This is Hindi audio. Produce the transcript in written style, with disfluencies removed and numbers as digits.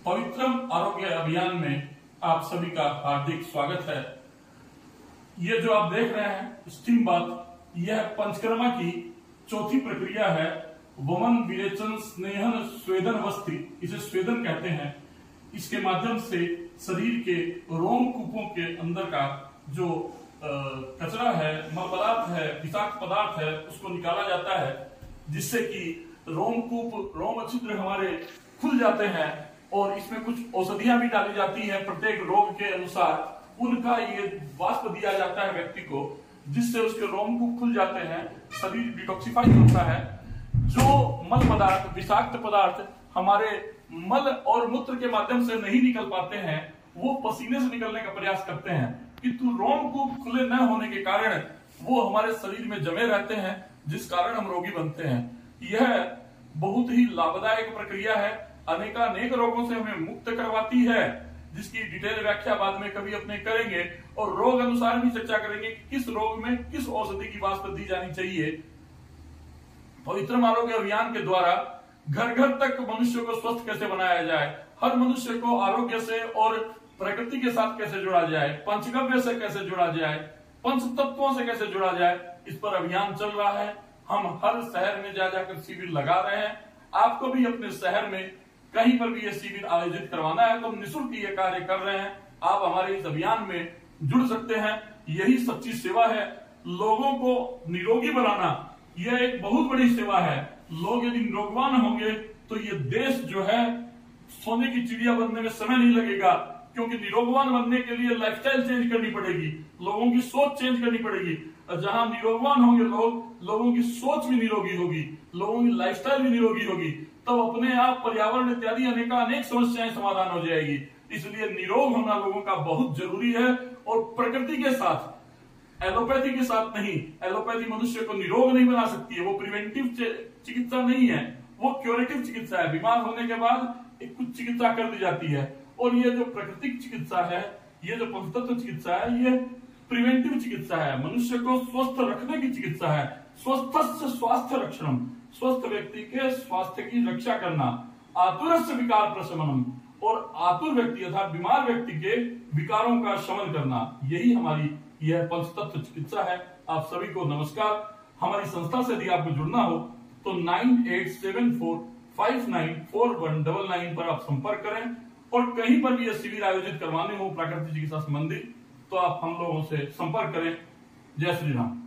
पवित्रम आरोग्य अभियान में आप सभी का हार्दिक स्वागत है। ये जो आप देख रहे हैं स्टीम बाथ, यह पंचकर्मा की चौथी प्रक्रिया है। वमन विरेचन स्नेहन स्वेदन वस्ति, इसे स्वेदन कहते हैं। इसके माध्यम से शरीर के रोमकूपों के अंदर का जो कचरा है, मल पदार्थ है, विषाक्त पदार्थ है, उसको निकाला जाता है, जिससे कि रोमकूप, रोम छिद्र हमारे खुल जाते हैं। और इसमें कुछ औषधियां भी डाली जाती हैं प्रत्येक रोग के अनुसार। उनका ये वाष्प दिया जाता है व्यक्ति को, जिससे उसके रोमकूप खुल जाते हैं, शरीर डिटॉक्सिफाई होता है। जो मल पदार्थ, विषाक्त पदार्थ हमारे मल और मूत्र के माध्यम से नहीं निकल पाते हैं, वो पसीने से निकलने का प्रयास करते हैं, किंतु रोमकूप खुले न होने के कारण वो हमारे शरीर में जमे रहते हैं, जिस कारण हम रोगी बनते हैं। यह बहुत ही लाभदायक प्रक्रिया है, अनेकानेक रोगों से हमें मुक्त करवाती है, जिसकी डिटेल व्याख्या बाद में कभी अपने करेंगे और रोग अनुसार भी चर्चा करेंगे कि किस रोग में किस औषधि की वास्प दी जानी चाहिए। पवित्रम आरोग्य अभियान के द्वारा घर घर तक मनुष्य को स्वस्थ कैसे बनाया जाए, हर मनुष्य को आरोग्य से और प्रकृति के साथ कैसे जोड़ा जाए, पंचगव्य से कैसे जोड़ा जाए, पंच तत्वों से कैसे जोड़ा जाए, इस पर अभियान चल रहा है। हम हर शहर में जा जाकर शिविर लगा रहे हैं। आपको भी अपने शहर में कहीं पर भी ये शिविर आयोजित करवाना है तो हम निःशुल्क ये कार्य कर रहे हैं। आप हमारे इस अभियान में जुड़ सकते हैं। यही सच्ची सेवा है। लोगों को निरोगी बनाना यह एक बहुत बड़ी सेवा है। लोग यदि निरोगवान होंगे तो ये देश जो है सोने की चिड़िया बनने में समय नहीं लगेगा, क्योंकि निरोगवान बनने के लिए लाइफस्टाइल चेंज करनी पड़ेगी, लोगों की सोच चेंज करनी पड़ेगी। जहां निरोगवान होंगे लोग, लोगों की सोच भी निरोगी होगी, लोगों की लाइफस्टाइल भी निरोगी होगी, तब अपने आप पर्यावरण इत्यादि अनेक समस्याएं समाधान हो जाएगी। इसलिए निरोग होना लोगों का बहुत जरूरी है। और प्रकृति के साथ, एलोपैथी के साथ नहीं। एलोपैथी मनुष्य को निरोग नहीं बना सकती है, वो प्रिवेंटिव चिकित्सा नहीं है, वो क्यूरेटिव चिकित्सा है। बीमार होने के बाद एक कुछ चिकित्सा कर दी जाती है। और ये जो प्राकृतिक चिकित्सा है, ये जो पंचतत्व चिकित्सा है, ये प्रिवेंटिव चिकित्सा है, मनुष्य को स्वस्थ रखने की चिकित्सा है। स्वस्थ स्वास्थ्य रक्षणम, स्वस्थ व्यक्ति के स्वास्थ्य की रक्षा करना। आतुरस्य विकार प्रशमनम, और आतुर व्यक्ति अर्थात बीमार व्यक्ति के विकारों का शमन करना, यही हमारी यह पंचतत्व चिकित्सा है। आप सभी को नमस्कार। हमारी संस्था से यदि आपको जुड़ना हो तो 9874594199 पर आप संपर्क करें। और कहीं पर भी यह शिविर आयोजित करवाने हो प्राकृतिक चिकित्सा संबंधी, तो आप हम लोगों से संपर्क करें। जय श्री राम।